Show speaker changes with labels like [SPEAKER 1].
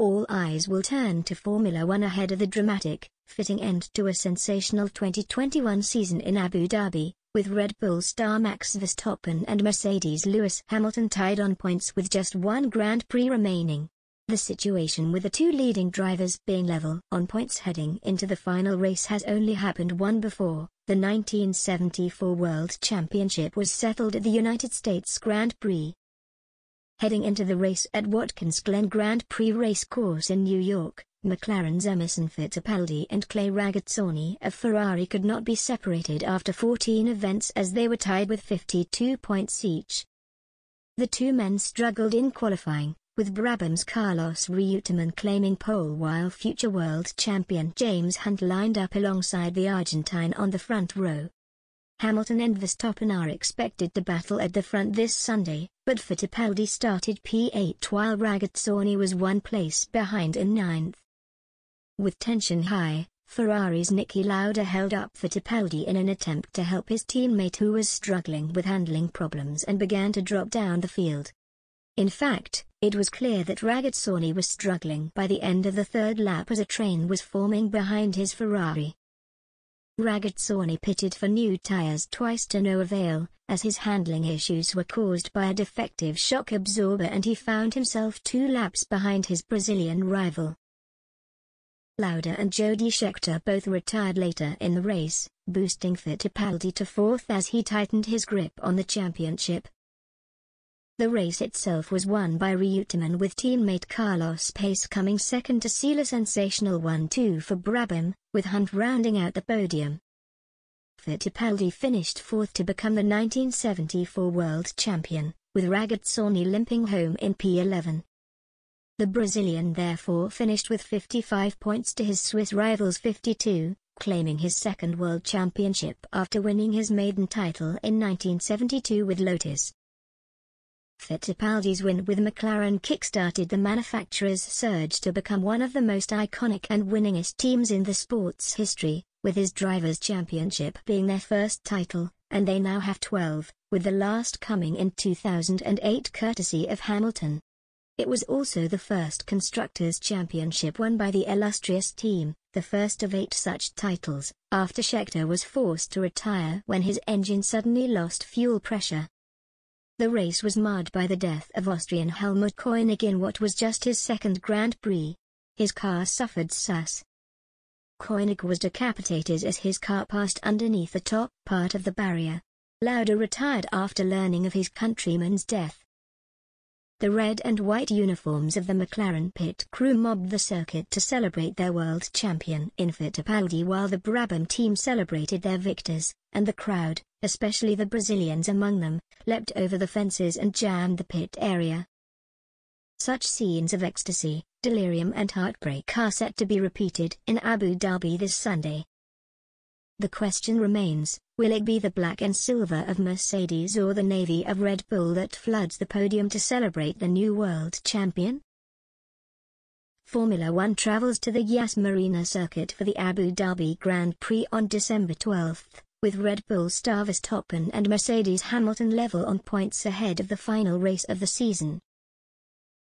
[SPEAKER 1] all eyes will turn to Formula One ahead of the dramatic, fitting end to a sensational 2021 season in Abu Dhabi, with Red Bull star Max Verstappen and Mercedes Lewis Hamilton tied on points with just one Grand Prix remaining. The situation with the two leading drivers being level on points heading into the final race has only happened once before. The 1974 World Championship was settled at the United States Grand Prix. Heading into the race at Watkins Glen Grand Prix racecourse in New York, McLaren's Emerson Fittipaldi and Clay Regazzoni of Ferrari could not be separated after 14 events as they were tied with 52 points each. The two men struggled in qualifying, with Brabham's Carlos Reutemann claiming pole while future world champion James Hunt lined up alongside the Argentine on the front row. Hamilton and Verstappen are expected to battle at the front this Sunday, but Fittipaldi started P8 while Regazzoni was one place behind in ninth. With tension high, Ferrari's Niki Lauda held up Fittipaldi in an attempt to help his teammate who was struggling with handling problems and began to drop down the field. In fact, it was clear that Regazzoni was struggling by the end of the third lap as a train was forming behind his Ferrari. Regazzoni pitted for new tires twice to no avail, as his handling issues were caused by a defective shock absorber and he found himself 2 laps behind his Brazilian rival. Lauda and Jody Scheckter both retired later in the race, boosting Fittipaldi to 4th as he tightened his grip on the championship. The race itself was won by Reutemann with teammate Carlos Pace coming second to seal a sensational 1-2 for Brabham, with Hunt rounding out the podium. Fittipaldi finished 4th to become the 1974 world champion, with Regazzoni limping home in P11. The Brazilian therefore finished with 55 points to his Swiss rival's 52, claiming his second world championship after winning his maiden title in 1972 with Lotus. Fittipaldi's win with McLaren kick-started the manufacturer's surge to become one of the most iconic and winningest teams in the sport's history, with his Drivers' Championship being their first title, and they now have 12, with the last coming in 2008 courtesy of Hamilton. It was also the first Constructors' Championship won by the illustrious team, the first of 8 such titles, after Scheckter was forced to retire when his engine suddenly lost fuel pressure. The race was marred by the death of Austrian Helmut Koenig in what was just his second Grand Prix. His car suffered SAS. Koenig was decapitated as his car passed underneath the top part of the barrier. Lauda retired after learning of his countryman's death. The red and white uniforms of the McLaren pit crew mobbed the circuit to celebrate their world champion in Fittipaldi while the Brabham team celebrated their victors, and the crowd, especially the Brazilians among them, leapt over the fences and jammed the pit area. Such scenes of ecstasy, delirium and heartbreak are set to be repeated in Abu Dhabi this Sunday. The question remains, will it be the black and silver of Mercedes or the navy of Red Bull that floods the podium to celebrate the new world champion? Formula One travels to the Yas Marina circuit for the Abu Dhabi Grand Prix on December 12, with Red Bull star Verstappen and Mercedes Hamilton level on points ahead of the final race of the season.